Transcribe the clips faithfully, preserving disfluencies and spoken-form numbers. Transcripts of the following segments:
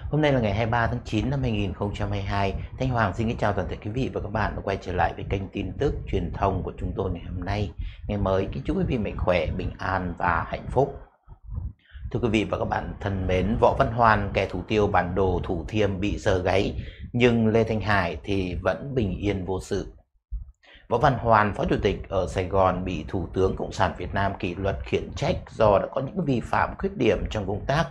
Hôm nay là ngày hai mươi ba tháng chín năm hai nghìn không trăm hai mươi hai. Thanh Hoàng xin kính chào toàn thể quý vị và các bạn đã quay trở lại với kênh tin tức truyền thông của chúng tôi ngày hôm nay. Ngày mới, kính chúc quý vị mạnh khỏe, bình an và hạnh phúc. Thưa quý vị và các bạn thân mến, Võ Văn Hoan, kẻ thủ tiêu bản đồ Thủ Thiêm bị giơ gáy, nhưng Lê Thanh Hải thì vẫn bình yên vô sự. Võ Văn Hoan, Phó Chủ tịch ở Sài Gòn bị Thủ tướng Cộng sản Việt Nam kỷ luật khiển trách do đã có những vi phạm khuyết điểm trong công tác.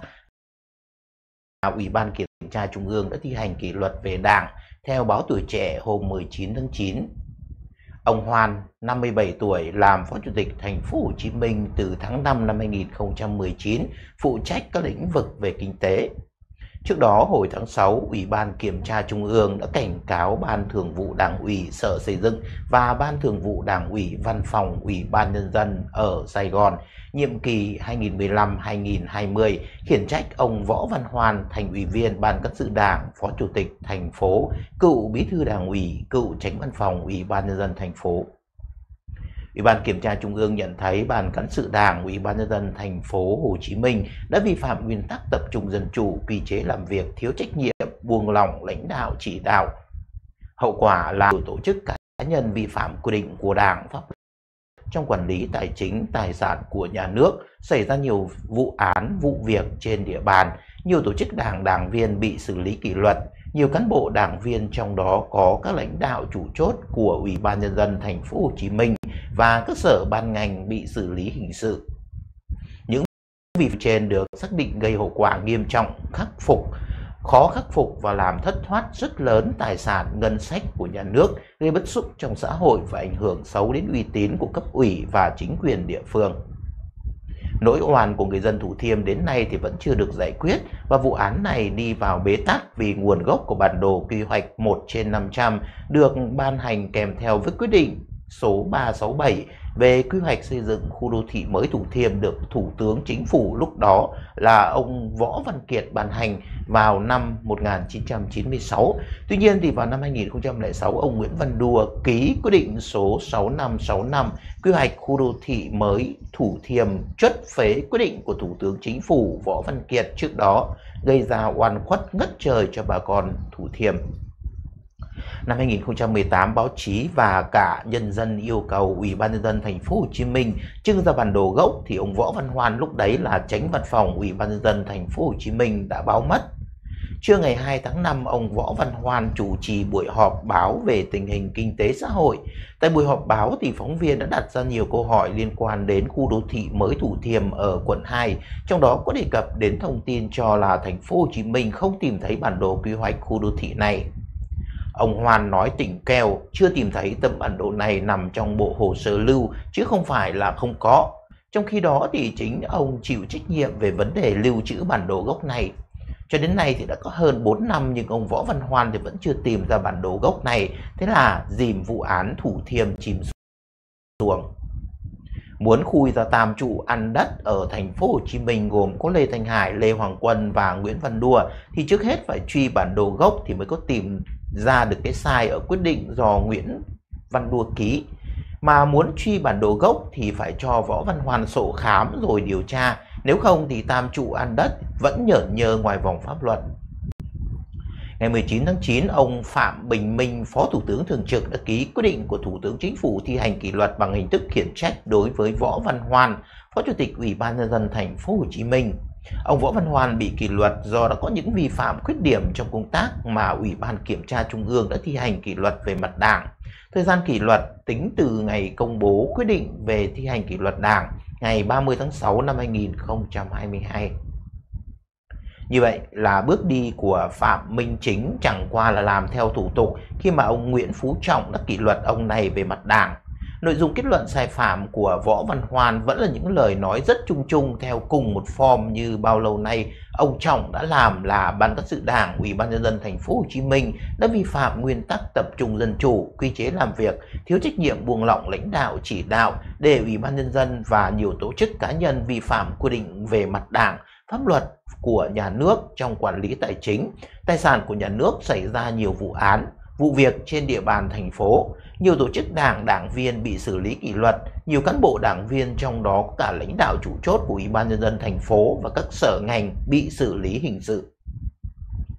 Ủy ban Kiểm tra Trung ương đã thi hành kỷ luật về Đảng theo báo Tuổi Trẻ hôm mười chín tháng chín. Ông Hoan, năm mươi bảy tuổi, làm Phó Chủ tịch Thành phố Hồ Chí Minh từ tháng năm năm hai nghìn không trăm mười chín, phụ trách các lĩnh vực về kinh tế. Trước đó, hồi tháng sáu, Ủy ban Kiểm tra Trung ương đã cảnh cáo Ban Thường vụ Đảng ủy Sở Xây dựng và Ban Thường vụ Đảng ủy Văn phòng Ủy ban Nhân dân ở Sài Gòn nhiệm kỳ hai nghìn không trăm mười lăm đến hai nghìn không trăm hai mươi khiển trách ông Võ Văn Hoan, Thành ủy viên Ban Cán sự Đảng, Phó Chủ tịch thành phố, cựu Bí thư Đảng ủy, cựu Chánh văn phòng Ủy ban Nhân dân thành phố. Ủy ban Kiểm tra Trung ương nhận thấy Ban Cán sự Đảng, Ủy ban Nhân dân thành phố Hồ Chí Minh đã vi phạm nguyên tắc tập trung dân chủ, quy chế làm việc, thiếu trách nhiệm, buông lỏng lãnh đạo chỉ đạo. Hậu quả là nhiều tổ chức cá nhân vi phạm quy định của Đảng, pháp luật trong quản lý tài chính, tài sản của nhà nước, xảy ra nhiều vụ án, vụ việc trên địa bàn, nhiều tổ chức đảng, đảng viên bị xử lý kỷ luật, nhiều cán bộ đảng viên trong đó có các lãnh đạo chủ chốt của Ủy ban Nhân dân thành phố Hồ Chí Minh và các sở ban ngành bị xử lý hình sự. Những vi phạm trên được xác định gây hậu quả nghiêm trọng, khắc phục khó khắc phục và làm thất thoát rất lớn tài sản ngân sách của nhà nước, gây bức xúc trong xã hội và ảnh hưởng xấu đến uy tín của cấp ủy và chính quyền địa phương. Nỗi oan của người dân Thủ Thiêm đến nay thì vẫn chưa được giải quyết và vụ án này đi vào bế tắc vì nguồn gốc của bản đồ quy hoạch một trên năm trăm được ban hành kèm theo với quyết định số ba trăm sáu mươi bảy về quy hoạch xây dựng khu đô thị mới Thủ Thiêm được Thủ tướng Chính phủ lúc đó là ông Võ Văn Kiệt ban hành vào năm một nghìn chín trăm chín mươi sáu. Tuy nhiên thì vào năm hai nghìn không trăm lẻ sáu, ông Nguyễn Văn Đùa ký quyết định số sáu năm sáu năm quy hoạch khu đô thị mới Thủ Thiêm, truất phế quyết định của Thủ tướng Chính phủ Võ Văn Kiệt trước đó, gây ra oan khuất ngất trời cho bà con Thủ Thiêm. Năm hai nghìn không trăm mười tám, báo chí và cả nhân dân yêu cầu Ủy ban Nhân dân thành phố Hồ Chí Minh trưng ra bản đồ gốc thì ông Võ Văn Hoan lúc đấy là Chánh văn phòng Ủy ban Nhân dân thành phố Hồ Chí Minh đã báo mất. Trưa ngày hai tháng năm, ông Võ Văn Hoan chủ trì buổi họp báo về tình hình kinh tế xã hội. Tại buổi họp báo thì phóng viên đã đặt ra nhiều câu hỏi liên quan đến khu đô thị mới Thủ Thiêm ở quận hai, trong đó có đề cập đến thông tin cho là thành phố Hồ Chí Minh không tìm thấy bản đồ quy hoạch khu đô thị này. Ông Hoan nói tỉnh kèo chưa tìm thấy tấm bản đồ này nằm trong bộ hồ sơ lưu chứ không phải là không có. Trong khi đó thì chính ông chịu trách nhiệm về vấn đề lưu trữ bản đồ gốc này. Cho đến nay thì đã có hơn bốn năm nhưng ông Võ Văn Hoan thì vẫn chưa tìm ra bản đồ gốc này. Thế là dìm vụ án Thủ Thiêm chìm xuống. Muốn khui ra tam trụ ăn đất ở thành phố Hồ Chí Minh gồm có Lê Thanh Hải, Lê Hoàng Quân và Nguyễn Văn Đùa thì trước hết phải truy bản đồ gốc thì mới có tìm ra được cái sai ở quyết định do Nguyễn Văn Đùa ký. Mà muốn truy bản đồ gốc thì phải cho Võ Văn Hoan sổ khám rồi điều tra, nếu không thì tam trụ ăn đất vẫn nhởn nhơ ngoài vòng pháp luật. Ngày mười chín tháng chín, ông Phạm Bình Minh, Phó Thủ tướng Thường trực đã ký quyết định của Thủ tướng Chính phủ thi hành kỷ luật bằng hình thức khiển trách đối với Võ Văn Hoan, Phó Chủ tịch Ủy ban Nhân dân thành phố Hồ Chí Minh. Ông Võ Văn Hoan bị kỷ luật do đã có những vi phạm khuyết điểm trong công tác mà Ủy ban Kiểm tra Trung ương đã thi hành kỷ luật về mặt Đảng. Thời gian kỷ luật tính từ ngày công bố quyết định về thi hành kỷ luật Đảng ngày ba mươi tháng sáu năm hai nghìn không trăm hai mươi hai. Như vậy là bước đi của Phạm Minh Chính chẳng qua là làm theo thủ tục khi mà ông Nguyễn Phú Trọng đã kỷ luật ông này về mặt Đảng. Nội dung kết luận sai phạm của Võ Văn Hoan vẫn là những lời nói rất chung chung theo cùng một form như bao lâu nay ông Trọng đã làm là Ban Cán sự Đảng, Ủy ban Nhân dân thành phố Hồ Chí Minh đã vi phạm nguyên tắc tập trung dân chủ, quy chế làm việc, thiếu trách nhiệm buông lỏng lãnh đạo chỉ đạo để Ủy ban Nhân dân và nhiều tổ chức cá nhân vi phạm quy định về mặt Đảng, pháp luật của nhà nước trong quản lý tài chính, tài sản của nhà nước xảy ra nhiều vụ án, vụ việc trên địa bàn thành phố. Nhiều tổ chức đảng, đảng viên bị xử lý kỷ luật, nhiều cán bộ đảng viên trong đó có cả lãnh đạo chủ chốt của Ủy ban Nhân dân thành phố và các sở ngành bị xử lý hình sự.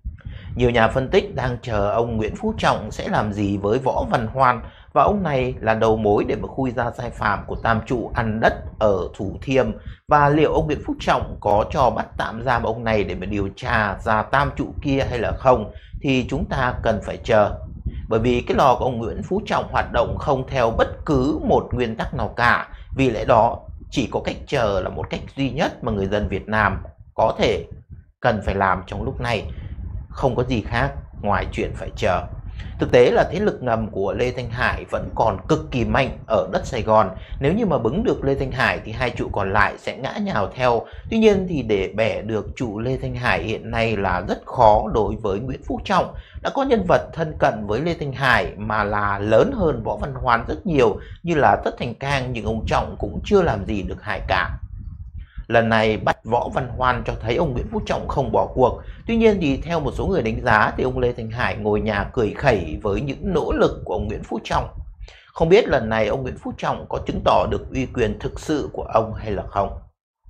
Nhiều nhà phân tích đang chờ ông Nguyễn Phú Trọng sẽ làm gì với Võ Văn Hoan, và ông này là đầu mối để mà khui ra sai phạm của tam trụ ăn đất ở Thủ Thiêm, và liệu ông Nguyễn Phú Trọng có cho bắt tạm giam ông này để mà điều tra ra tam trụ kia hay là không thì chúng ta cần phải chờ. Bởi vì cái lò của ông Nguyễn Phú Trọng hoạt động không theo bất cứ một nguyên tắc nào cả, vì lẽ đó chỉ có cách chờ là một cách duy nhất mà người dân Việt Nam có thể cần phải làm trong lúc này, không có gì khác ngoài chuyện phải chờ. Thực tế là thế lực ngầm của Lê Thanh Hải vẫn còn cực kỳ mạnh ở đất Sài Gòn. Nếu như mà bứng được Lê Thanh Hải thì hai trụ còn lại sẽ ngã nhào theo. Tuy nhiên thì để bẻ được trụ Lê Thanh Hải hiện nay là rất khó đối với Nguyễn Phú Trọng. Đã có nhân vật thân cận với Lê Thanh Hải mà là lớn hơn Võ Văn Hoan rất nhiều như là Tất Thành Cang, nhưng ông Trọng cũng chưa làm gì được Hải cả. Lần này bắt Võ Văn Hoan cho thấy ông Nguyễn Phú Trọng không bỏ cuộc. Tuy nhiên thì theo một số người đánh giá thì ông Lê Thanh Hải ngồi nhà cười khẩy với những nỗ lực của ông Nguyễn Phú Trọng. Không biết lần này ông Nguyễn Phú Trọng có chứng tỏ được uy quyền thực sự của ông hay là không.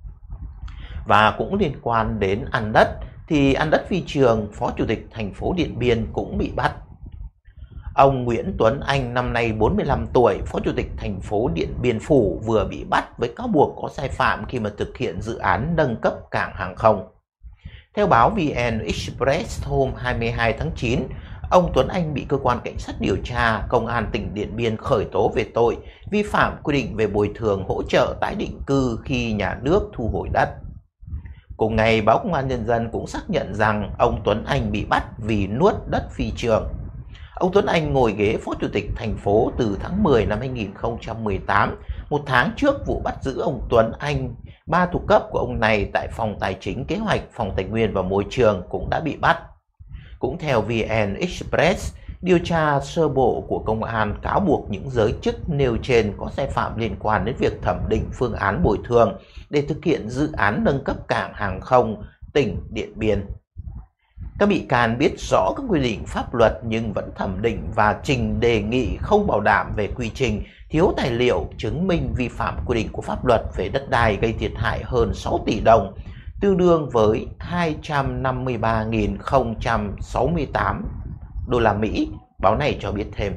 Và cũng liên quan đến ăn đất thì ăn đất Phi Trường, Phó Chủ tịch thành phố Điện Biên cũng bị bắt. Ông Nguyễn Tuấn Anh năm nay bốn mươi lăm tuổi, Phó Chủ tịch thành phố Điện Biên Phủ vừa bị bắt với cáo buộc có sai phạm khi mà thực hiện dự án nâng cấp cảng hàng không. Theo báo vê en Express hôm hai mươi hai tháng chín, ông Tuấn Anh bị cơ quan cảnh sát điều tra Công an tỉnh Điện Biên khởi tố về tội vi phạm quy định về bồi thường hỗ trợ tái định cư khi nhà nước thu hồi đất. Cùng ngày, báo Công an Nhân dân cũng xác nhận rằng ông Tuấn Anh bị bắt vì nuốt đất Phi Trường. Ông Tuấn Anh ngồi ghế Phó Chủ tịch thành phố từ tháng mười năm hai nghìn không trăm mười tám, một tháng trước vụ bắt giữ ông Tuấn Anh. Ba thuộc cấp của ông này tại Phòng Tài chính Kế hoạch, Phòng Tài nguyên và Môi trường cũng đã bị bắt. Cũng theo vê en Express, điều tra sơ bộ của công an cáo buộc những giới chức nêu trên có sai phạm liên quan đến việc thẩm định phương án bồi thường để thực hiện dự án nâng cấp cảng hàng không tỉnh Điện Biên. Các bị can biết rõ các quy định pháp luật nhưng vẫn thẩm định và trình đề nghị không bảo đảm về quy trình, thiếu tài liệu chứng minh vi phạm quy định của pháp luật về đất đai gây thiệt hại hơn sáu tỷ đồng, tương đương với hai trăm năm mươi ba nghìn không trăm sáu mươi tám đô la Mỹ, báo này cho biết thêm.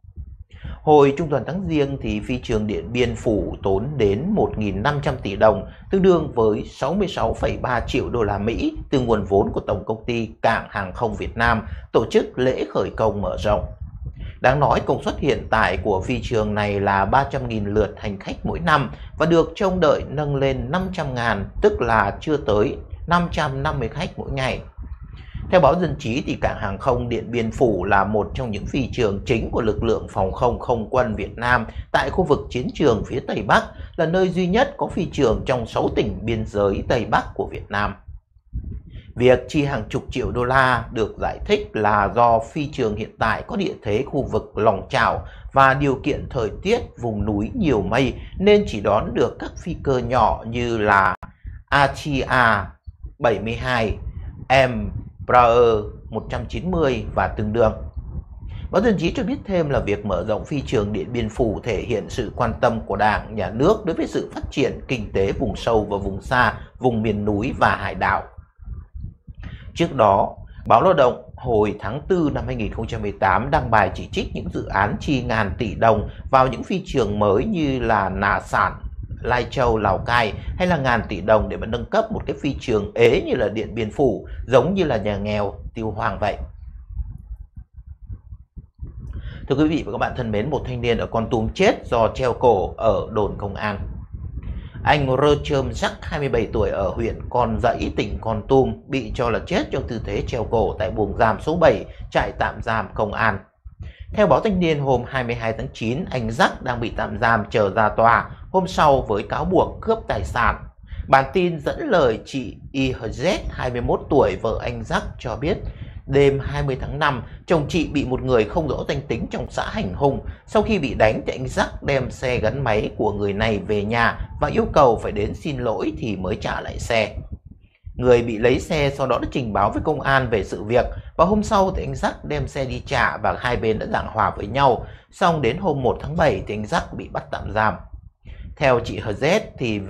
Hồi trung tuần tháng Giêng thì Phi Trường Điện Biên Phủ tốn đến một nghìn năm trăm tỷ đồng, tương đương với sáu mươi sáu phẩy ba triệu đô la Mỹ từ nguồn vốn của Tổng Công ty Cảng Hàng không Việt Nam tổ chức lễ khởi công mở rộng. Đáng nói công suất hiện tại của phi trường này là ba trăm nghìn lượt hành khách mỗi năm và được trông đợi nâng lên năm trăm ngàn, tức là chưa tới năm trăm năm mươi khách mỗi ngày. Theo báo Dân trí thì cảng hàng không Điện Biên Phủ là một trong những phi trường chính của lực lượng phòng không không quân Việt Nam tại khu vực chiến trường phía Tây Bắc, là nơi duy nhất có phi trường trong sáu tỉnh biên giới Tây Bắc của Việt Nam. Việc chi hàng chục triệu đô la được giải thích là do phi trường hiện tại có địa thế khu vực lòng chảo và điều kiện thời tiết vùng núi nhiều mây nên chỉ đón được các phi cơ nhỏ như là Atia bảy mươi hai, Embraer một trăm chín mươi và tương đương. Báo Dân trí cho biết thêm là việc mở rộng phi trường Điện Biên Phủ thể hiện sự quan tâm của Đảng, Nhà nước đối với sự phát triển kinh tế vùng sâu và vùng xa, vùng miền núi và hải đảo. Trước đó, báo Lao động hồi tháng tư năm hai nghìn không trăm mười tám đăng bài chỉ trích những dự án chi ngàn tỷ đồng vào những phi trường mới như là Nà Sản, Lai Châu, Lào Cai, hay là ngàn tỷ đồng để mà nâng cấp một cái phi trường ế như là Điện Biên Phủ, giống như là nhà nghèo tiêu hoang vậy. Thưa quý vị và các bạn thân mến, một thanh niên ở Kon Tum chết do treo cổ ở đồn công an. Anh Rơm Jack, hai mươi bảy tuổi, ở huyện Con Rẫy, tỉnh Kon Tum, bị cho là chết trong tư thế treo cổ tại buồng giam số bảy, trại tạm giam công an. Theo báo Thanh niên hôm hai mươi hai tháng chín, anh Jack đang bị tạm giam chờ ra tòa hôm sau với cáo buộc cướp tài sản. Bản tin dẫn lời chị Y H Z, hai mươi mốt tuổi, vợ anh Jack cho biết, đêm hai mươi tháng năm, chồng chị bị một người không rõ danh tính trong xã hành hung. Sau khi bị đánh thì anh Jack đem xe gắn máy của người này về nhà và yêu cầu phải đến xin lỗi thì mới trả lại xe. Người bị lấy xe sau đó đã trình báo với công an về sự việc, và hôm sau thì anh Jack đem xe đi trả và hai bên đã giảng hòa với nhau. Xong đến hôm một tháng bảy thì anh Jack bị bắt tạm giam. Theo chị H Z thì việc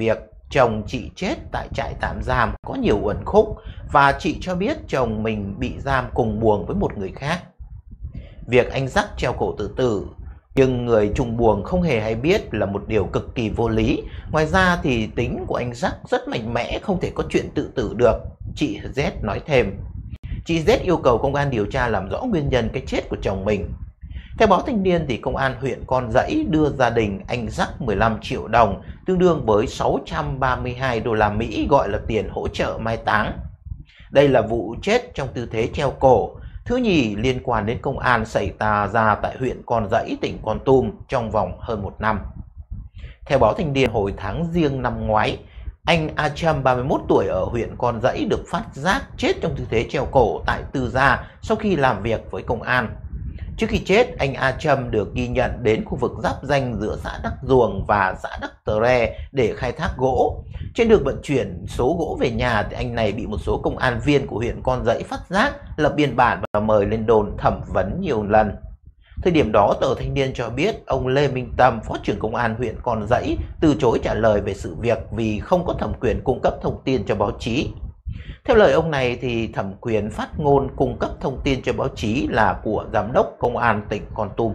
chồng chị chết tại trại tạm giam có nhiều uẩn khúc và chị cho biết chồng mình bị giam cùng buồng với một người khác. Việc anh Jack treo cổ tự tử nhưng người trùng buồng không hề hay biết là một điều cực kỳ vô lý. Ngoài ra thì tính của anh Jack rất mạnh mẽ, không thể có chuyện tự tử được, chị Z nói thêm. Chị Z yêu cầu công an điều tra làm rõ nguyên nhân cái chết của chồng mình. Theo báo Thanh niên thì công an huyện Con Giẫy đưa gia đình anh Jack mười lăm triệu đồng, tương đương với sáu trăm ba mươi hai đô la Mỹ gọi là tiền hỗ trợ mai táng. Đây là vụ chết trong tư thế treo cổ thứ nhì liên quan đến công an xảy ra tại huyện Con Giẫy, tỉnh Kon Tum trong vòng hơn một năm. Theo báo Thanh niên, hồi tháng Giêng năm ngoái, anh A Trâm ba mươi mốt tuổi ở huyện Con Giẫy được phát giác chết trong tư thế treo cổ tại tư gia sau khi làm việc với công an. Trước khi chết, anh A Trâm được ghi nhận đến khu vực giáp ranh giữa xã Đắc Duồng và xã Đắc Tờ Re để khai thác gỗ. Trên đường vận chuyển số gỗ về nhà thì anh này bị một số công an viên của huyện Con Giẫy phát giác, lập biên bản và mời lên đồn thẩm vấn nhiều lần. Thời điểm đó, tờ Thanh niên cho biết ông Lê Minh Tâm, phó trưởng công an huyện Con Giẫy, từ chối trả lời về sự việc vì không có thẩm quyền cung cấp thông tin cho báo chí. Theo lời ông này thì thẩm quyền phát ngôn cung cấp thông tin cho báo chí là của giám đốc công an tỉnh Kon Tum.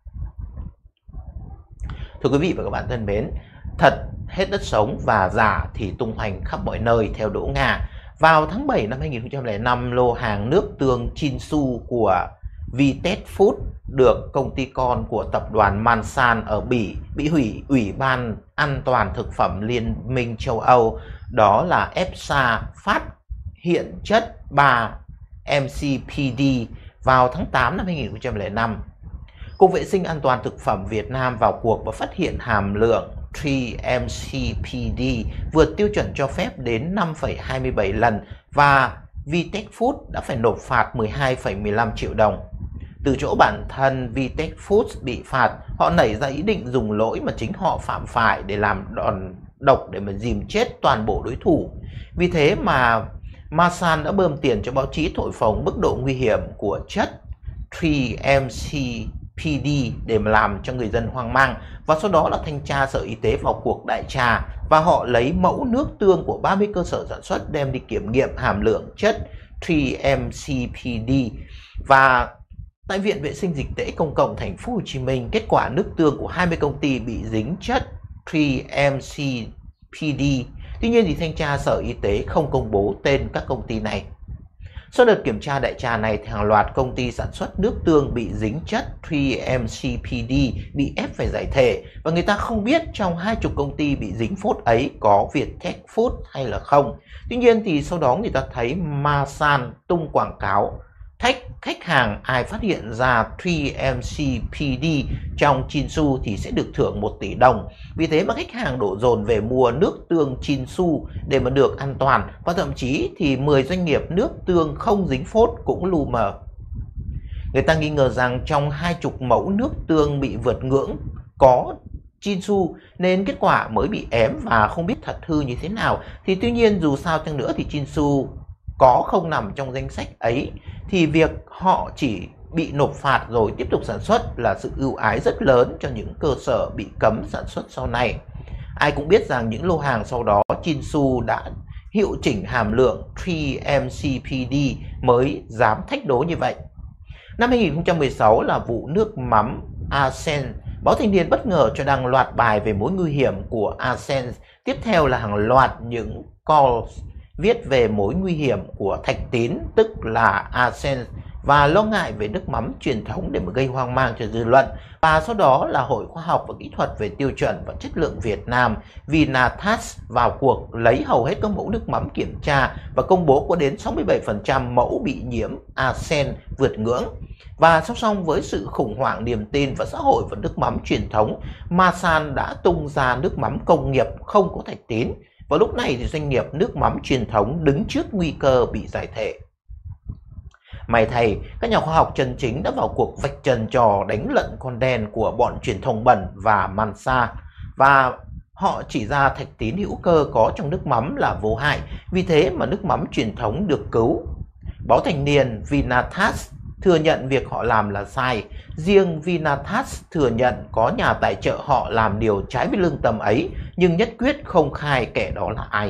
Thưa quý vị và các bạn thân mến, thật hết đất sống và giả thì tung hoành khắp mọi nơi theo Đỗ Nga. Vào tháng bảy năm hai nghìn không trăm lẻ năm, lô hàng nước tương Chinsu của Viet Food được công ty con của tập đoàn Mansan ở Bỉ bị hủy Ủy ban An toàn Thực phẩm Liên minh châu Âu, đó là e ép ét a, phát hiện chất ba em xê pê đê vào tháng tám năm hai nghìn không trăm lẻ năm. Cục Vệ sinh An toàn Thực phẩm Việt Nam vào cuộc và phát hiện hàm lượng ba em xê pê đê vượt tiêu chuẩn cho phép đến năm phẩy hai mươi bảy lần và Viet Food đã phải nộp phạt mười hai phẩy mười lăm triệu đồng. Từ chỗ bản thân Viet Food bị phạt, họ nảy ra ý định dùng lỗi mà chính họ phạm phải để làm đòn độc để mà dìm chết toàn bộ đối thủ. Vì thế mà Masan đã bơm tiền cho báo chí thổi phồng mức độ nguy hiểm của chất ba em xê pê đê để mà làm cho người dân hoang mang, và sau đó là thanh tra Sở Y tế vào cuộc đại tra và họ lấy mẫu nước tương của ba mươi cơ sở sản xuất đem đi kiểm nghiệm hàm lượng chất ba em xê pê đê. Và tại Viện Vệ sinh Dịch tễ Công cộng Thành phố Hồ Chí Minh, kết quả nước tương của hai mươi công ty bị dính chất ba em xê pê đê. Tuy nhiên thì thanh tra Sở Y tế không công bố tên các công ty này. Sau đợt kiểm tra đại trà này, hàng loạt công ty sản xuất nước tương bị dính chất ba em xê pê đê bị ép phải giải thể, và người ta không biết trong hai mươi công ty bị dính phốt ấy có Viet Food hay là không. Tuy nhiên thì sau đó người ta thấy Masan tung quảng cáo thách khách hàng ai phát hiện ra ba em xê pê đê trong Chinsu thì sẽ được thưởng một tỷ đồng. Vì thế mà khách hàng đổ dồn về mua nước tương Chinsu để mà được an toàn, và thậm chí thì mười doanh nghiệp nước tương không dính phốt cũng lu mờ. Người ta nghi ngờ rằng trong hai mươi mẫu nước tương bị vượt ngưỡng có Chinsu nên kết quả mới bị ém và không biết thật hư như thế nào. Thì tuy nhiên dù sao chăng nữa thì Chinsu có không nằm trong danh sách ấy thì việc họ chỉ bị nộp phạt rồi tiếp tục sản xuất là sự ưu ái rất lớn cho những cơ sở bị cấm sản xuất sau này. Ai cũng biết rằng những lô hàng sau đó Chinsu đã hiệu chỉnh hàm lượng ba em xê pê đê mới dám thách đố như vậy. Năm hai nghìn không trăm mười sáu là vụ nước mắm Arsen. Báo Thanh niên bất ngờ cho đăng loạt bài về mối nguy hiểm của Arsen. Tiếp theo là hàng loạt những calls viết về mối nguy hiểm của thạch tín, tức là arsen, và lo ngại về nước mắm truyền thống để mà gây hoang mang cho dư luận. Và sau đó là Hội Khoa học và Kỹ thuật về tiêu chuẩn và chất lượng Việt Nam Vinatast vào cuộc lấy hầu hết các mẫu nước mắm kiểm tra và công bố có đến sáu mươi bảy phần trăm mẫu bị nhiễm arsen vượt ngưỡng. Và song song với sự khủng hoảng niềm tin vào xã hội và nước mắm truyền thống, Masan đã tung ra nước mắm công nghiệp không có thạch tín. Và lúc này thì doanh nghiệp nước mắm truyền thống đứng trước nguy cơ bị giải thể. May thay, các nhà khoa học chân chính đã vào cuộc vạch trần trò đánh lận con đen của bọn truyền thông bẩn và Mansa, và họ chỉ ra thạch tín hữu cơ có trong nước mắm là vô hại, vì thế mà nước mắm truyền thống được cứu. Báo Thanh niên Vinatast thừa nhận việc họ làm là sai. Riêng Vinatax thừa nhận có nhà tài trợ họ làm điều trái với lương tâm ấy, nhưng nhất quyết không khai kẻ đó là ai.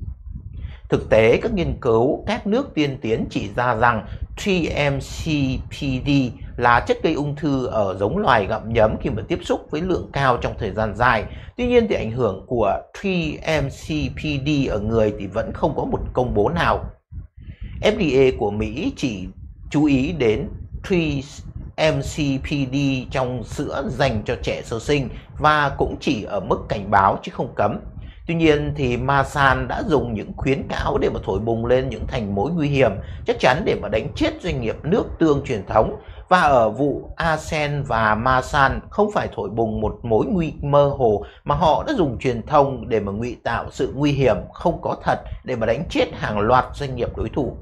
Thực tế, các nghiên cứu các nước tiên tiến chỉ ra rằng ba em C P D là chất gây ung thư ở giống loài gặm nhấm khi mà tiếp xúc với lượng cao trong thời gian dài. Tuy nhiên thì ảnh hưởng của ba em C P D ở người thì vẫn không có một công bố nào. F D A của Mỹ chỉ chú ý đến ba em C P D trong sữa dành cho trẻ sơ sinh và cũng chỉ ở mức cảnh báo chứ không cấm. Tuy nhiên thì Masan đã dùng những khuyến cáo để mà thổi bùng lên những thành mối nguy hiểm, chắc chắn để mà đánh chết doanh nghiệp nước tương truyền thống. Và ở vụ Arsen và Masan không phải thổi bùng một mối nguy mơ hồ, mà họ đã dùng truyền thông để mà ngụy tạo sự nguy hiểm không có thật để mà đánh chết hàng loạt doanh nghiệp đối thủ.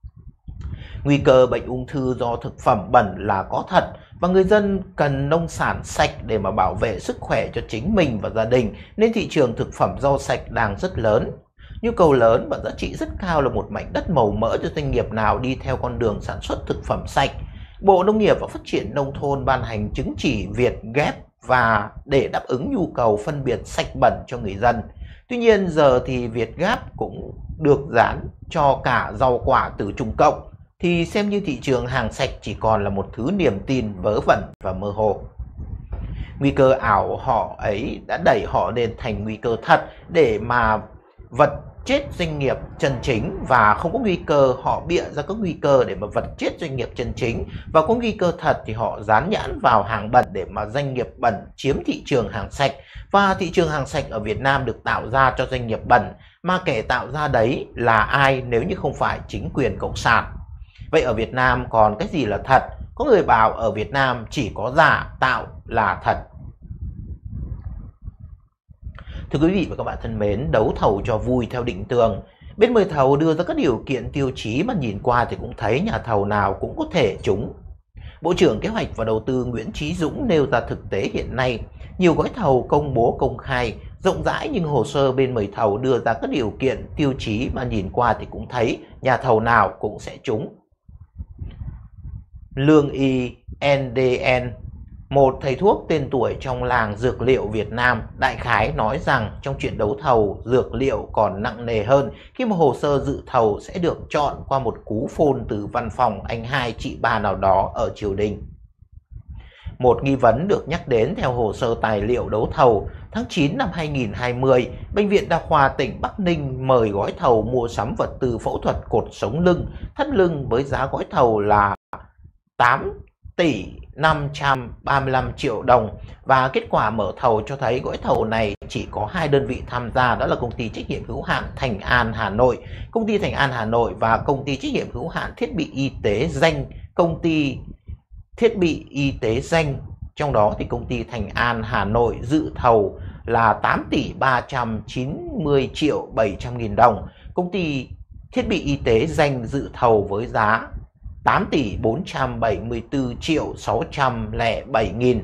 Nguy cơ bệnh ung thư do thực phẩm bẩn là có thật, và người dân cần nông sản sạch để mà bảo vệ sức khỏe cho chính mình và gia đình, nên thị trường thực phẩm rau sạch đang rất lớn. Nhu cầu lớn và giá trị rất cao là một mảnh đất màu mỡ cho doanh nghiệp nào đi theo con đường sản xuất thực phẩm sạch. Bộ Nông nghiệp và Phát triển Nông thôn ban hành chứng chỉ Việt Gap và để đáp ứng nhu cầu phân biệt sạch bẩn cho người dân. Tuy nhiên giờ thì Việt Gap cũng được dán cho cả rau quả từ Trung Cộng, thì xem như thị trường hàng sạch chỉ còn là một thứ niềm tin vớ vẩn và mơ hồ. Nguy cơ ảo họ ấy đã đẩy họ lên thành nguy cơ thật để mà vật chết doanh nghiệp chân chính, và không có nguy cơ họ bịa ra các nguy cơ để mà vật chết doanh nghiệp chân chính, và có nguy cơ thật thì họ dán nhãn vào hàng bẩn để mà doanh nghiệp bẩn chiếm thị trường hàng sạch. Và thị trường hàng sạch ở Việt Nam được tạo ra cho doanh nghiệp bẩn, mà kẻ tạo ra đấy là ai nếu như không phải chính quyền cộng sản. Vậy ở Việt Nam còn cái gì là thật? Có người bảo ở Việt Nam chỉ có giả tạo là thật. Thưa quý vị và các bạn thân mến, đấu thầu cho vui theo định tường. Bên mời thầu đưa ra các điều kiện tiêu chí mà nhìn qua thì cũng thấy nhà thầu nào cũng có thể trúng. Bộ trưởng Kế hoạch và Đầu tư Nguyễn Chí Dũng nêu ra thực tế hiện nay, nhiều gói thầu công bố công khai, rộng rãi, nhưng hồ sơ bên mời thầu đưa ra các điều kiện tiêu chí mà nhìn qua thì cũng thấy nhà thầu nào cũng sẽ trúng. Lương Y N D N, một thầy thuốc tên tuổi trong làng dược liệu Việt Nam, đại khái nói rằng trong chuyện đấu thầu dược liệu còn nặng nề hơn khi mà hồ sơ dự thầu sẽ được chọn qua một cú phone từ văn phòng anh hai chị ba nào đó ở triều đình. Một nghi vấn được nhắc đến theo hồ sơ tài liệu đấu thầu, tháng chín năm hai nghìn không trăm hai mươi, Bệnh viện Đa khoa tỉnh Bắc Ninh mời gói thầu mua sắm vật tư phẫu thuật cột sống lưng, thắt lưng với giá gói thầu là tám tỷ năm trăm ba mươi lăm triệu đồng, và kết quả mở thầu cho thấy gói thầu này chỉ có hai đơn vị tham gia, đó là công ty trách nhiệm hữu hạn Thành An Hà Nội, công ty Thành An Hà Nội và công ty trách nhiệm hữu hạn thiết bị y tế Danh, công ty thiết bị y tế Danh. Trong đó thì công ty Thành An Hà Nội dự thầu là tám tỷ ba trăm chín mươi triệu bảy trăm nghìn đồng, công ty thiết bị y tế Danh dự thầu với giá tám tỷ bốn trăm bảy mươi tư triệu sáu trăm lẻ bảy nghìn.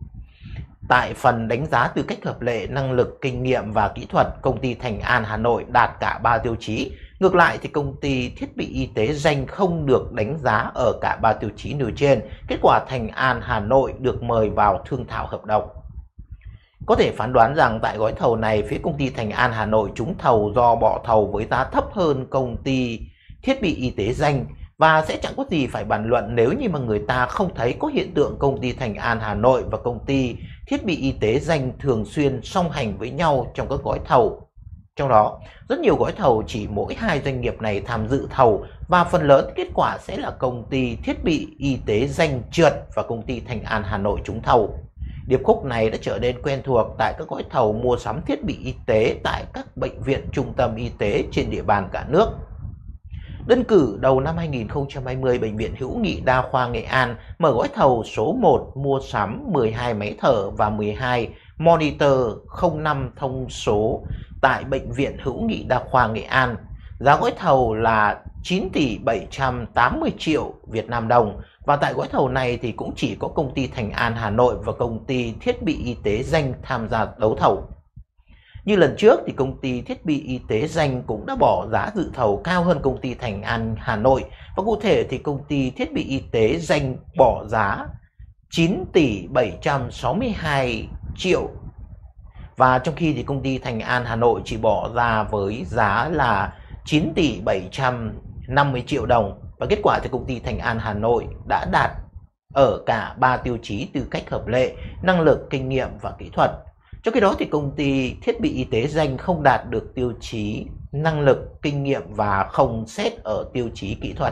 Tại phần đánh giá tư cách hợp lệ, năng lực, kinh nghiệm và kỹ thuật, công ty Thành An Hà Nội đạt cả ba tiêu chí. Ngược lại thì công ty thiết bị y tế Danh không được đánh giá ở cả ba tiêu chí nêu trên. Kết quả Thành An Hà Nội được mời vào thương thảo hợp đồng. Có thể phán đoán rằng tại gói thầu này, phía công ty Thành An Hà Nội trúng thầu do bỏ thầu với giá thấp hơn công ty thiết bị y tế Danh, và sẽ chẳng có gì phải bàn luận nếu như mà người ta không thấy có hiện tượng công ty Thành An Hà Nội và công ty thiết bị y tế Danh thường xuyên song hành với nhau trong các gói thầu. Trong đó, rất nhiều gói thầu chỉ mỗi hai doanh nghiệp này tham dự thầu, và phần lớn kết quả sẽ là công ty thiết bị y tế Danh trượt và công ty Thành An Hà Nội trúng thầu. Điệp khúc này đã trở nên quen thuộc tại các gói thầu mua sắm thiết bị y tế tại các bệnh viện, trung tâm y tế trên địa bàn cả nước. Đơn cử đầu năm hai nghìn không trăm hai mươi, Bệnh viện Hữu nghị Đa khoa Nghệ An mở gói thầu số một mua sắm mười hai máy thở và mười hai monitor không năm thông số tại Bệnh viện Hữu nghị Đa khoa Nghệ An. Giá gói thầu là chín tỷ bảy trăm tám mươi triệu Việt Nam đồng, và tại gói thầu này thì cũng chỉ có công ty Thành An Hà Nội và công ty thiết bị y tế Danh tham gia đấu thầu. Như lần trước thì công ty thiết bị y tế Danh cũng đã bỏ giá dự thầu cao hơn công ty Thành An Hà Nội, và cụ thể thì công ty thiết bị y tế Danh bỏ giá chín tỷ bảy trăm sáu mươi hai triệu, và trong khi thì công ty Thành An Hà Nội chỉ bỏ ra với giá là chín tỷ bảy trăm năm mươi triệu đồng. Và kết quả thì công ty Thành An Hà Nội đã đạt ở cả ba tiêu chí tư cách hợp lệ, năng lực, kinh nghiệm và kỹ thuật. Trong khi đó thì công ty thiết bị y tế Danh không đạt được tiêu chí năng lực, kinh nghiệm và không xét ở tiêu chí kỹ thuật.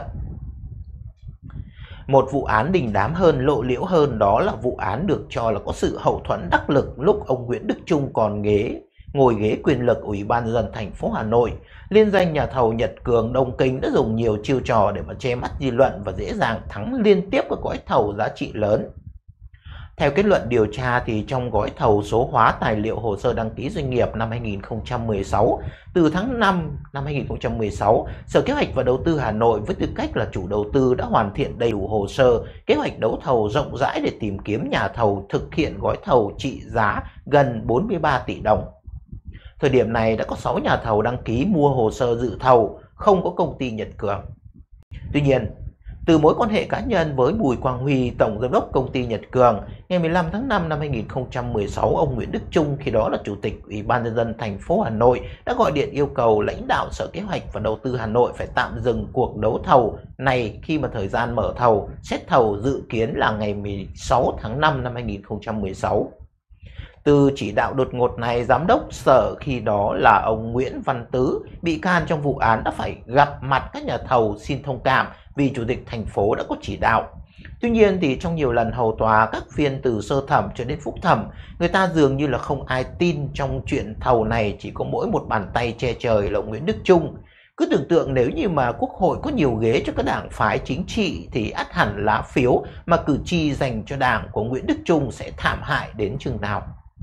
Một vụ án đình đám hơn, lộ liễu hơn đó là vụ án được cho là có sự hậu thuẫn đắc lực lúc ông Nguyễn Đức Chung còn ghế ngồi ghế quyền lực Ủy ban nhân dân thành phố Hà Nội. Liên danh nhà thầu Nhật Cường Đông Kinh đã dùng nhiều chiêu trò để mà che mắt dư luận và dễ dàng thắng liên tiếp các gói thầu giá trị lớn. Theo kết luận điều tra thì trong gói thầu số hóa tài liệu hồ sơ đăng ký doanh nghiệp năm hai nghìn không trăm mười sáu, từ tháng năm năm hai nghìn không trăm mười sáu, Sở Kế hoạch và Đầu tư Hà Nội với tư cách là chủ đầu tư đã hoàn thiện đầy đủ hồ sơ, kế hoạch đấu thầu rộng rãi để tìm kiếm nhà thầu thực hiện gói thầu trị giá gần bốn mươi ba tỷ đồng. Thời điểm này đã có sáu nhà thầu đăng ký mua hồ sơ dự thầu, không có công ty Nhật Cường. Tuy nhiên, từ mối quan hệ cá nhân với Bùi Quang Huy, tổng giám đốc công ty Nhật Cường, ngày mười lăm tháng năm năm hai nghìn không trăm mười sáu, ông Nguyễn Đức Chung, khi đó là chủ tịch Ủy ban nhân dân thành phố Hà Nội, đã gọi điện yêu cầu lãnh đạo Sở Kế hoạch và Đầu tư Hà Nội phải tạm dừng cuộc đấu thầu này khi mà thời gian mở thầu, xét thầu dự kiến là ngày mười sáu tháng năm năm hai nghìn không trăm mười sáu. Từ chỉ đạo đột ngột này, giám đốc sở khi đó là ông Nguyễn Văn Tứ, bị can trong vụ án, đã phải gặp mặt các nhà thầu xin thông cảm vì chủ tịch thành phố đã có chỉ đạo. Tuy nhiên thì trong nhiều lần hầu tòa, các phiên từ sơ thẩm cho đến phúc thẩm, người ta dường như là không ai tin trong chuyện thầu này chỉ có mỗi một bàn tay che trời là ông Nguyễn Đức Chung. Cứ tưởng tượng nếu như mà Quốc hội có nhiều ghế cho các đảng phái chính trị thì ắt hẳn lá phiếu mà cử tri dành cho đảng của Nguyễn Đức Chung sẽ thảm hại đến chừng nào.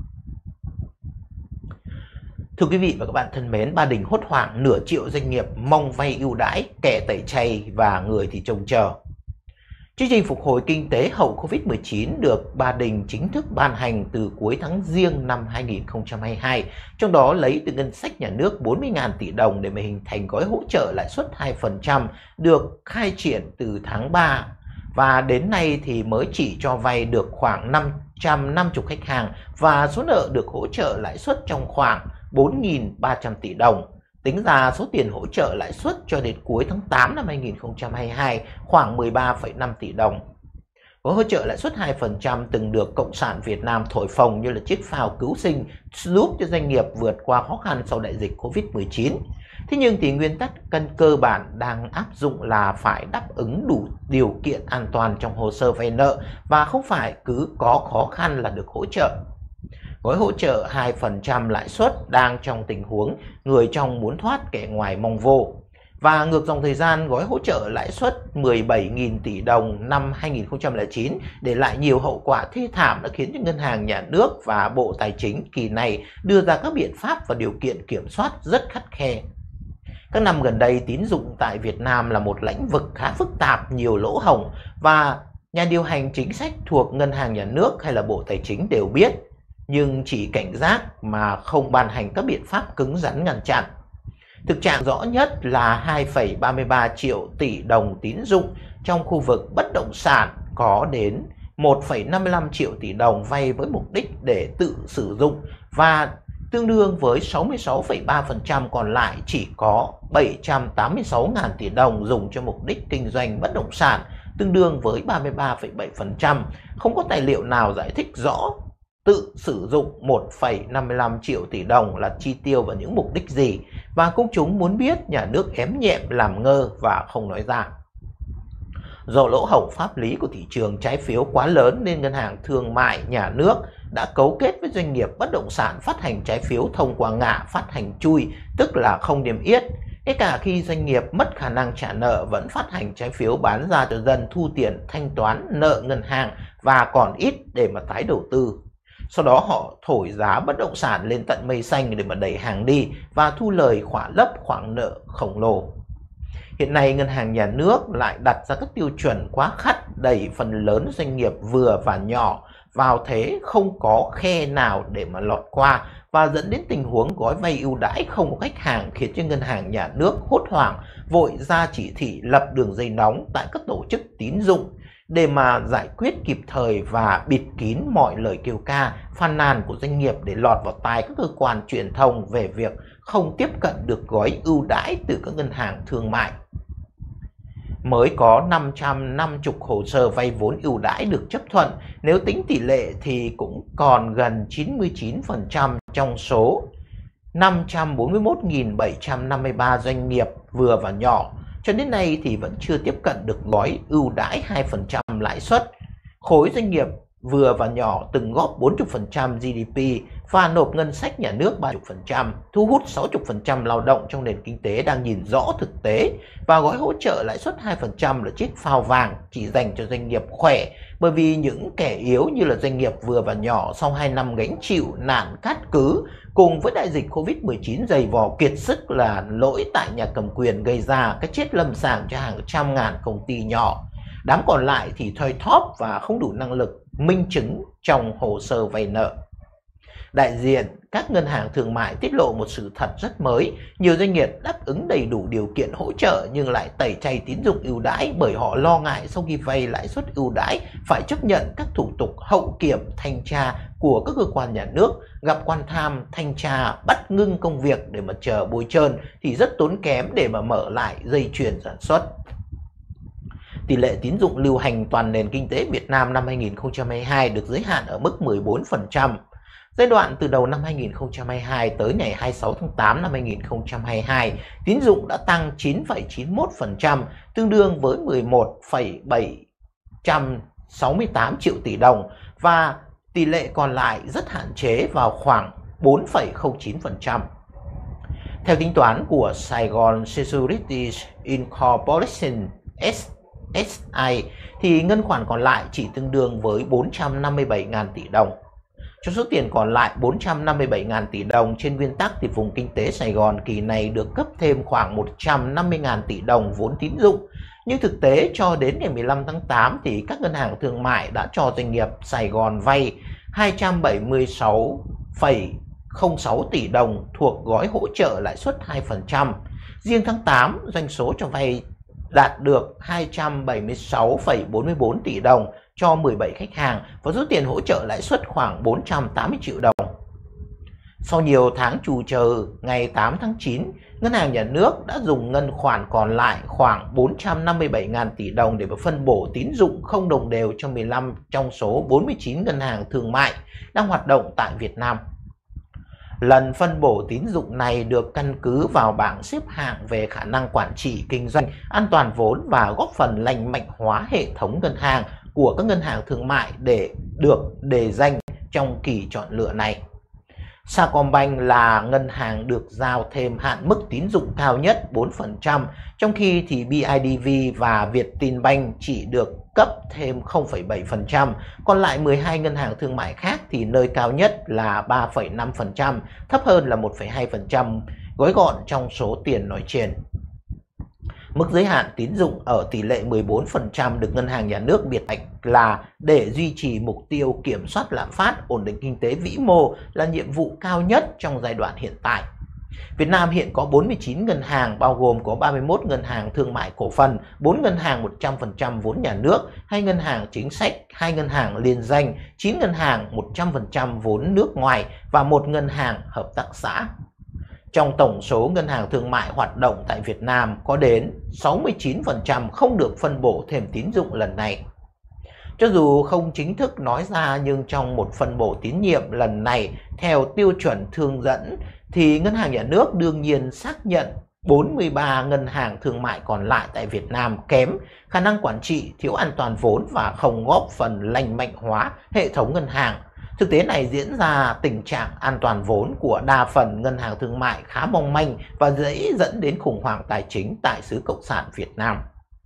Thưa quý vị và các bạn thân mến, Ba Đình hốt hoảng, nửa triệu doanh nghiệp mong vay ưu đãi, kẻ tẩy chay và người thì trông chờ. Chương trình phục hồi kinh tế hậu Covid mười chín được Ba Đình chính thức ban hành từ cuối tháng Giêng năm hai nghìn không trăm hai mươi hai, trong đó lấy từ ngân sách nhà nước bốn mươi nghìn tỷ đồng để mà hình thành gói hỗ trợ lãi suất hai phần trăm được khai triển từ tháng ba. Và đến nay thì mới chỉ cho vay được khoảng năm trăm năm mươi khách hàng và số nợ được hỗ trợ lãi suất trong khoảng bốn nghìn ba trăm tỷ đồng. Tính ra số tiền hỗ trợ lãi suất cho đến cuối tháng tám năm hai nghìn không trăm hai mươi hai khoảng mười ba phẩy năm tỷ đồng. Gói hỗ trợ lãi suất hai phần trăm từng được Cộng sản Việt Nam thổi phồng như là chiếc phao cứu sinh giúp cho doanh nghiệp vượt qua khó khăn sau đại dịch Covid mười chín. Thế nhưng thì nguyên tắc cân cơ bản đang áp dụng là phải đáp ứng đủ điều kiện an toàn trong hồ sơ vay nợ và không phải cứ có khó khăn là được hỗ trợ. Gói hỗ trợ hai phần trăm lãi suất đang trong tình huống người trong muốn thoát kẻ ngoài mong vô. Và ngược dòng thời gian, gói hỗ trợ lãi suất mười bảy nghìn tỷ đồng năm hai nghìn không trăm lẻ chín để lại nhiều hậu quả thê thảm đã khiến cho Ngân hàng Nhà nước và Bộ Tài chính kỳ này đưa ra các biện pháp và điều kiện kiểm soát rất khắt khe. Các năm gần đây, tín dụng tại Việt Nam là một lĩnh vực khá phức tạp, nhiều lỗ hổng và nhà điều hành chính sách thuộc Ngân hàng Nhà nước hay là Bộ Tài chính đều biết, nhưng chỉ cảnh giác mà không ban hành các biện pháp cứng rắn ngăn chặn. Thực trạng rõ nhất là hai phẩy ba mươi ba triệu tỷ đồng tín dụng trong khu vực bất động sản có đến một phẩy năm mươi lăm triệu tỷ đồng vay với mục đích để tự sử dụng và tương đương với sáu mươi sáu phẩy ba phần trăm còn lại chỉ có bảy trăm tám mươi sáu nghìn tỷ đồng dùng cho mục đích kinh doanh bất động sản, tương đương với ba mươi ba phẩy bảy phần trăm. Không có tài liệu nào giải thích rõ tự sử dụng một phẩy năm mươi lăm triệu tỷ đồng là chi tiêu vào những mục đích gì, và công chúng muốn biết, nhà nước ém nhẹm làm ngơ và không nói ra. Do lỗ hổng pháp lý của thị trường trái phiếu quá lớn nên Ngân hàng Thương mại Nhà nước đã cấu kết với doanh nghiệp bất động sản phát hành trái phiếu thông qua ngả phát hành chui, tức là không niêm yết. Ngay cả khi doanh nghiệp mất khả năng trả nợ vẫn phát hành trái phiếu bán ra cho dân thu tiền thanh toán nợ ngân hàng và còn ít để mà tái đầu tư. Sau đó họ thổi giá bất động sản lên tận mây xanh để mà đẩy hàng đi và thu lời khỏa lấp khoản nợ khổng lồ. Hiện nay Ngân hàng Nhà nước lại đặt ra các tiêu chuẩn quá khắt, đẩy phần lớn doanh nghiệp vừa và nhỏ vào thế không có khe nào để mà lọt qua và dẫn đến tình huống gói vay ưu đãi không có khách hàng, khiến cho ngân hàng nhà nước hốt hoảng vội ra chỉ thị lập đường dây nóng tại các tổ chức tín dụng để mà giải quyết kịp thời và bịt kín mọi lời kêu ca, phàn nàn của doanh nghiệp để lọt vào tai các cơ quan truyền thông về việc không tiếp cận được gói ưu đãi từ các ngân hàng thương mại. Mới có năm trăm năm mươi hồ sơ vay vốn ưu đãi được chấp thuận, nếu tính tỷ lệ thì cũng còn gần chín mươi chín phần trăm trong số năm trăm bốn mươi mốt nghìn bảy trăm năm mươi ba doanh nghiệp vừa và nhỏ. Cho đến nay thì vẫn chưa tiếp cận được gói ưu đãi hai phần trăm lãi suất. Khối doanh nghiệp vừa và nhỏ từng góp bốn mươi phần trăm giê đê pê và nộp ngân sách nhà nước ba mươi phần trăm, thu hút sáu mươi phần trăm lao động trong nền kinh tế đang nhìn rõ thực tế, và gói hỗ trợ lãi suất hai phần trăm là chiếc phao vàng chỉ dành cho doanh nghiệp khỏe, bởi vì những kẻ yếu như là doanh nghiệp vừa và nhỏ sau hai năm gánh chịu nạn cát cứ cùng với đại dịch Covid mười chín dày vò kiệt sức là lỗi tại nhà cầm quyền gây ra cái chết lâm sàng cho hàng trăm ngàn công ty nhỏ. Đám còn lại thì thoi thóp và không đủ năng lực minh chứng trong hồ sơ vay nợ. Đại diện các ngân hàng thương mại tiết lộ một sự thật rất mới, nhiều doanh nghiệp đáp ứng đầy đủ điều kiện hỗ trợ nhưng lại tẩy chay tín dụng ưu đãi bởi họ lo ngại sau khi vay lãi suất ưu đãi phải chấp nhận các thủ tục hậu kiểm thanh tra của các cơ quan nhà nước, gặp quan tham thanh tra bắt ngưng công việc để mà chờ bôi trơn thì rất tốn kém để mà mở lại dây chuyền sản xuất. Tỷ lệ tín dụng lưu hành toàn nền kinh tế Việt Nam năm hai nghìn không trăm hai mươi hai được giới hạn ở mức mười bốn phần trăm. Giai đoạn từ đầu năm hai nghìn không trăm hai mươi hai tới ngày hai mươi sáu tháng tám năm hai nghìn không trăm hai mươi hai, tín dụng đã tăng chín phẩy chín mươi mốt phần trăm, tương đương với mười một phẩy bảy trăm sáu mươi tám triệu tỷ đồng, và tỷ lệ còn lại rất hạn chế vào khoảng bốn phẩy không chín phần trăm. Theo tính toán của Saigon Securities Incorporation S I thì ngân khoản còn lại chỉ tương đương với bốn trăm năm mươi bảy nghìn tỷ đồng. Trong số tiền còn lại bốn trăm năm mươi bảy nghìn tỷ đồng, trên nguyên tắc thì vùng kinh tế Sài Gòn kỳ này được cấp thêm khoảng một trăm năm mươi nghìn tỷ đồng vốn tín dụng. Nhưng thực tế cho đến ngày mười lăm tháng tám thì các ngân hàng thương mại đã cho doanh nghiệp Sài Gòn vay hai trăm bảy mươi sáu phẩy không sáu tỷ đồng thuộc gói hỗ trợ lãi suất hai phần trăm. Riêng tháng tám, doanh số cho vay đạt được hai trăm bảy mươi sáu phẩy bốn mươi bốn tỷ đồng cho mười bảy khách hàng và số tiền hỗ trợ lãi suất khoảng bốn trăm tám mươi triệu đồng. Sau nhiều tháng trù chờ, ngày tám tháng chín, Ngân hàng Nhà nước đã dùng ngân khoản còn lại khoảng bốn trăm năm mươi bảy nghìn tỷ đồng để phân bổ tín dụng không đồng đều cho mười lăm trong số bốn mươi chín ngân hàng thương mại đang hoạt động tại Việt Nam. Lần phân bổ tín dụng này được căn cứ vào bảng xếp hạng về khả năng quản trị kinh doanh, an toàn vốn và góp phần lành mạnh hóa hệ thống ngân hàng của các ngân hàng thương mại để được đề danh trong kỳ chọn lựa này. Sacombank là ngân hàng được giao thêm hạn mức tín dụng cao nhất bốn phần trăm, trong khi thì bê i đê vê và Vietinbank chỉ được cấp thêm không phẩy bảy phần trăm, còn lại mười hai ngân hàng thương mại khác thì nơi cao nhất là ba phẩy năm phần trăm, thấp hơn là một phẩy hai phần trăm, gói gọn trong số tiền nói trên. Mức giới hạn tín dụng ở tỷ lệ mười bốn phần trăm được Ngân hàng Nhà nước biệt bạch là để duy trì mục tiêu kiểm soát lạm phát, ổn định kinh tế vĩ mô là nhiệm vụ cao nhất trong giai đoạn hiện tại. Việt Nam hiện có bốn mươi chín ngân hàng, bao gồm có ba mươi mốt ngân hàng thương mại cổ phần, bốn ngân hàng một trăm phần trăm vốn nhà nước, hai ngân hàng chính sách, hai ngân hàng liên danh, chín ngân hàng một trăm phần trăm vốn nước ngoài và một ngân hàng hợp tác xã. Trong tổng số ngân hàng thương mại hoạt động tại Việt Nam, có đến sáu mươi chín phần trăm không được phân bổ thêm tín dụng lần này. Cho dù không chính thức nói ra nhưng trong một phân bổ tín nhiệm lần này theo tiêu chuẩn thương dẫn thì Ngân hàng Nhà nước đương nhiên xác nhận bốn mươi ba ngân hàng thương mại còn lại tại Việt Nam kém khả năng quản trị, thiếu an toàn vốn và không góp phần lành mạnh hóa hệ thống ngân hàng. Thực tế này diễn ra tình trạng an toàn vốn của đa phần ngân hàng thương mại khá mong manh và dễ dẫn đến khủng hoảng tài chính tại xứ Cộng sản Việt Nam.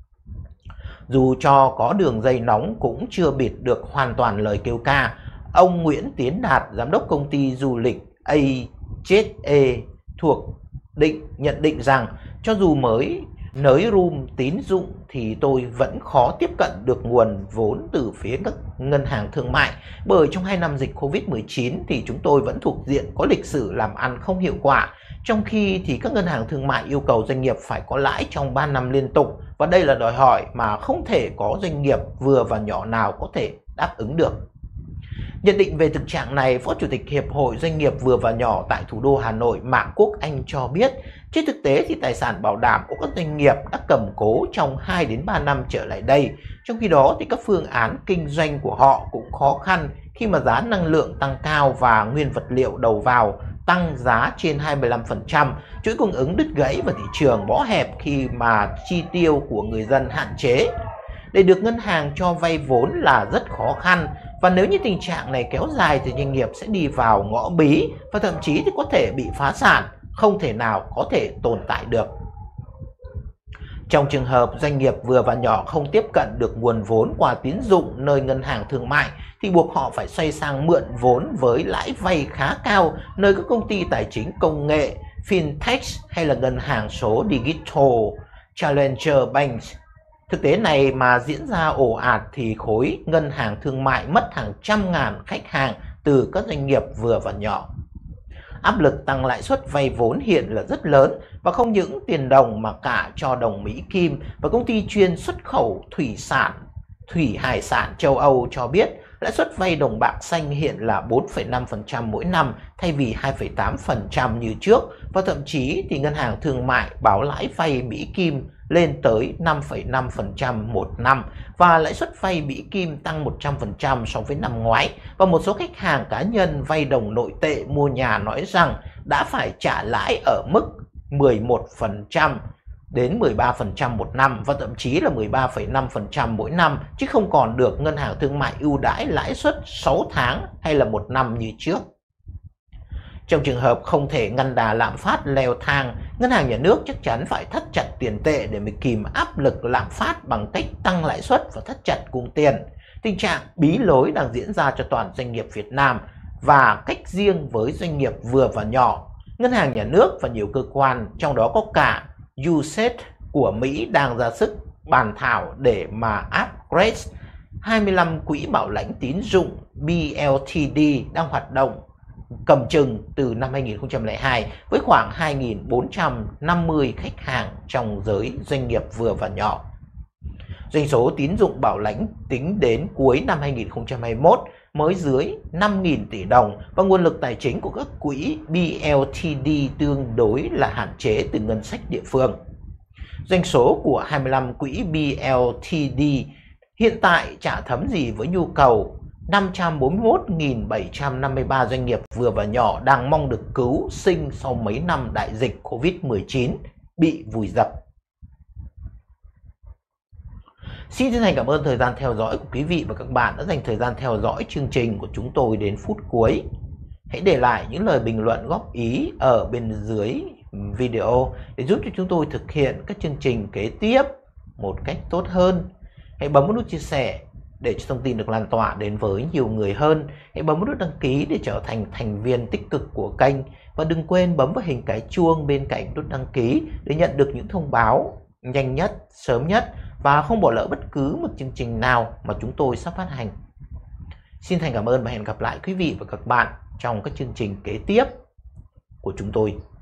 Dù cho có đường dây nóng cũng chưa bịt được hoàn toàn lời kêu ca. Ông Nguyễn Tiến Đạt, giám đốc công ty du lịch a hát e thuộc định nhận định rằng cho dù mới nới room tín dụng thì tôi vẫn khó tiếp cận được nguồn vốn từ phía các ngân hàng thương mại, bởi trong hai năm dịch Covid mười chín thì chúng tôi vẫn thuộc diện có lịch sử làm ăn không hiệu quả, trong khi thì các ngân hàng thương mại yêu cầu doanh nghiệp phải có lãi trong ba năm liên tục, và đây là đòi hỏi mà không thể có doanh nghiệp vừa và nhỏ nào có thể đáp ứng được. Nhận định về thực trạng này, Phó Chủ tịch Hiệp hội Doanh nghiệp vừa và nhỏ tại thủ đô Hà Nội Mạc Quốc Anh cho biết, trên thực tế thì tài sản bảo đảm của các doanh nghiệp đã cầm cố trong hai đến ba năm trở lại đây. Trong khi đó thì các phương án kinh doanh của họ cũng khó khăn khi mà giá năng lượng tăng cao và nguyên vật liệu đầu vào tăng giá trên hai mươi lăm phần trăm, chuỗi cung ứng đứt gãy và thị trường bó hẹp khi mà chi tiêu của người dân hạn chế. Để được ngân hàng cho vay vốn là rất khó khăn, và nếu như tình trạng này kéo dài thì doanh nghiệp sẽ đi vào ngõ bí và thậm chí thì có thể bị phá sản, không thể nào có thể tồn tại được. Trong trường hợp doanh nghiệp vừa và nhỏ không tiếp cận được nguồn vốn qua tín dụng nơi ngân hàng thương mại thì buộc họ phải xoay sang mượn vốn với lãi vay khá cao nơi các công ty tài chính công nghệ, fintech hay là ngân hàng số digital, challenger banks. Thực tế này mà diễn ra ồ ạt thì khối ngân hàng thương mại mất hàng trăm ngàn khách hàng từ các doanh nghiệp vừa và nhỏ. Áp lực tăng lãi suất vay vốn hiện là rất lớn, và không những tiền đồng mà cả cho đồng Mỹ Kim, và công ty chuyên xuất khẩu thủy sản, thủy hải sản châu Âu cho biết lãi suất vay đồng bạc xanh hiện là bốn phẩy năm phần trăm mỗi năm thay vì hai phẩy tám phần trăm như trước, và thậm chí thì ngân hàng thương mại báo lãi vay Mỹ Kim lên tới năm phẩy năm phần trăm một năm, và lãi suất vay Mỹ Kim tăng một trăm phần trăm so với năm ngoái. Và một số khách hàng cá nhân vay đồng nội tệ mua nhà nói rằng đã phải trả lãi ở mức mười một phần trăm đến mười ba phần trăm một năm, và thậm chí là mười ba phẩy năm phần trăm mỗi năm, chứ không còn được ngân hàng thương mại ưu đãi lãi suất sáu tháng hay là một năm như trước. Trong trường hợp không thể ngăn đà lạm phát leo thang, ngân hàng nhà nước chắc chắn phải thắt chặt tiền tệ để mới kìm áp lực lạm phát bằng cách tăng lãi suất và thắt chặt cung tiền. Tình trạng bí lối đang diễn ra cho toàn doanh nghiệp Việt Nam, và cách riêng với doanh nghiệp vừa và nhỏ. Ngân hàng nhà nước và nhiều cơ quan, trong đó có cả u ét của Mỹ, đang ra sức bàn thảo để mà upgrade hai mươi lăm quỹ bảo lãnh tín dụng bê lờ tê đê đang hoạt động cầm chừng từ năm hai nghìn không trăm lẻ hai với khoảng hai nghìn bốn trăm năm mươi khách hàng trong giới doanh nghiệp vừa và nhỏ. Doanh số tín dụng bảo lãnh tính đến cuối năm hai nghìn không trăm hai mươi mốt mới dưới năm nghìn tỷ đồng, và nguồn lực tài chính của các quỹ bê lờ tê đê tương đối là hạn chế từ ngân sách địa phương. Doanh số của hai mươi lăm quỹ bê lờ tê đê hiện tại chả thấm gì với nhu cầu năm trăm bốn mươi mốt nghìn bảy trăm năm mươi ba doanh nghiệp vừa và nhỏ đang mong được cứu sinh sau mấy năm đại dịch Covid mười chín bị vùi dập. Xin chân thành cảm ơn thời gian theo dõi của quý vị và các bạn đã dành thời gian theo dõi chương trình của chúng tôi đến phút cuối. Hãy để lại những lời bình luận góp ý ở bên dưới video để giúp cho chúng tôi thực hiện các chương trình kế tiếp một cách tốt hơn. Hãy bấm vào nút chia sẻ để cho thông tin được lan tỏa đến với nhiều người hơn. Hãy bấm vào nút đăng ký để trở thành thành viên tích cực của kênh. Và đừng quên bấm vào hình cái chuông bên cạnh nút đăng ký để nhận được những thông báo nhanh nhất, sớm nhất và không bỏ lỡ bất cứ một chương trình nào mà chúng tôi sắp phát hành. Xin thành cảm ơn và hẹn gặp lại quý vị và các bạn trong các chương trình kế tiếp của chúng tôi.